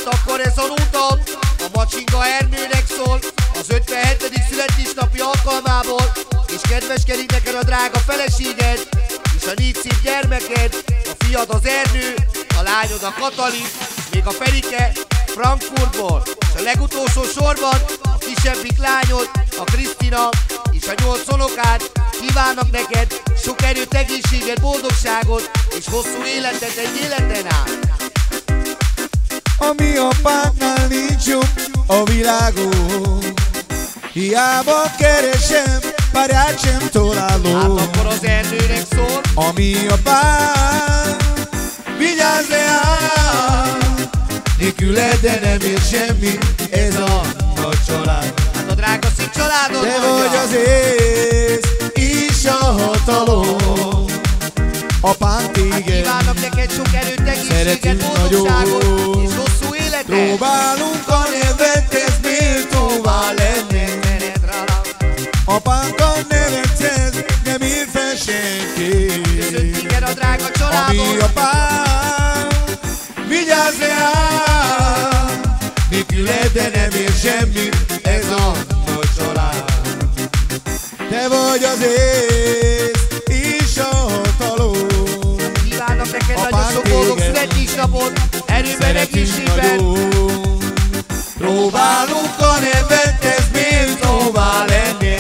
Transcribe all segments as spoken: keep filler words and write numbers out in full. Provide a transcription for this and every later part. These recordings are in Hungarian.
Hát akkor ez a nóta a Macsinga Ernőnek szól az ötvenhetedik születésnapi alkalmából, és kedveskedik neked a drága feleséged, és a négy szép gyermeked, a fiad az Ernő, a lányod a Katalin, még a Ferike Frankfurtból, és a legutolsó sorban a kisebbik lányod, a Krisztina, és a nyolc unokád kívánnak neked sok erőt, egészséget, boldogságot, és hosszú életet egy életen át. A mi apáknál nincs jobb a világon, hiába keresem, párját sem találom. Hát akkor az Ernőnek szól a mi apánk, vigyázz leáll, nélküled de nem ér semmi ez a nagy család. Hát a drága szép családod te mondja. vagy az ész és a hatalom, apánk téged. Hát kívánok neked sok erőt, egészséget, boldogságot és hosszú életet. Próbálunk a nevethez méltóvá lenni, apánk a nevethez nem ír fel senki. Köszönt téged a drága családod. A mi apánk, vigyázz leáll, nélküled de nem ér semmi ez a nagy család. Te vagy az ész és a hatalom. Kívánok neked nagyon sok boldog születésnapot, erőben, egészségben. Próbálunk a nevethez méltóvá lenni,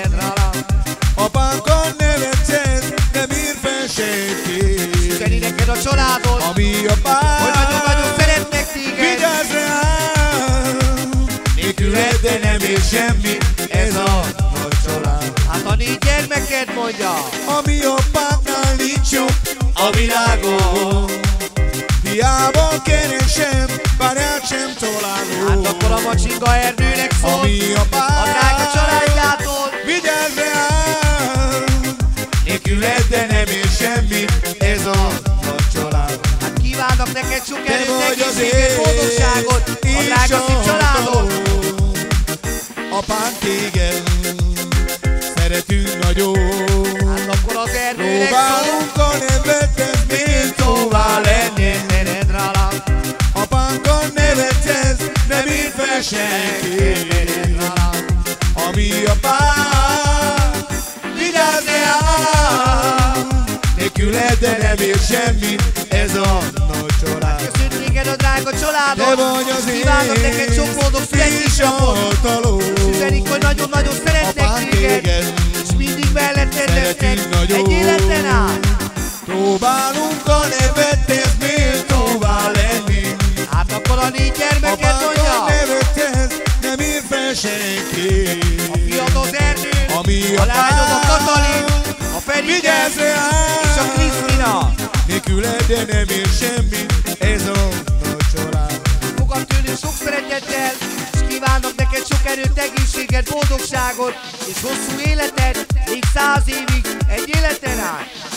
apánk a nevethez nem ír fel senki. Üzeni neked a családod, a mi apánk, hogy nagyon-nagyon szeretnek téged. Vigyázz rám, nélküled de nem ér semmi ez a nagy család. Hát a négy gyermeked mondja. A mi apánknál nincs jobb a világon, hiába keresem, párját sem találom. Hát akkor a Macsinga Ernőnek szól a mi apánk, a drága családjától. vigyázz rám, nélküled de nem ér semmi ez a nagy család. Hát kívánok neked sok te erőt, vagy az egészséget, boldogságot, a drága szép családod. Apánk téged szeretünk nagyon. Hát akkor az Ernőnek próbálunk szól a nevethez méltóvá lenni, apánk a nevethez nem ír fel senki. A mi apánk, vigyázz leáll, nélküled de nem ér semmi ez a nagy család. Köszönt téged a drága családod. Te vagy az kívánok neked sok boldog születésnapot. És üzenik, hogy nagyon-nagyon szeretnek téged, és mindig melletted lesznek egy életen át. Próbálunk a nevethez méltóvá lenni, Hát akkor a négy gyermeked apánk mondja. a nevethez nem ír fel senki. A fiad az Ernő, a mi a lányod a Katalin, a Ferike vigyázz rám, és a Krisztina. nélküled de nem ér semmi ez a nagy család. Fogad tőlük sok szeretettel, és kívánok neked sok erőt, egészséget, boldogságot és hosszú életet, még száz évig egy életen át.